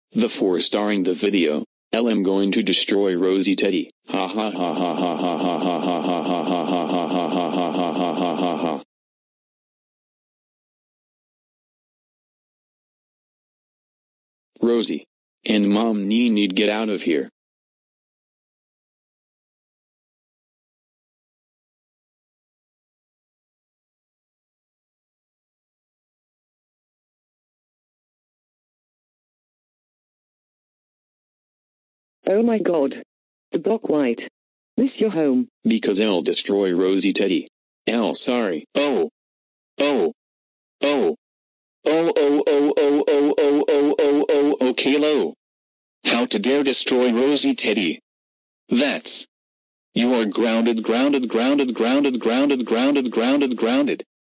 The 4 starring the video. I'm going to destroy Rosie Teddy. Ha ha ha ha ha ha ha ha ha ha ha ha ha ha ha ha ha ha ha ha. Rosie and Mom need get out of here. Oh my god. The block white. This your home. Because I'll destroy Rosie Teddy. Sorry. Oh. Oh. Oh. Oh oh oh oh oh oh oh oh oh oh Caillou. How to dare destroy Rosie Teddy. That's. You are grounded.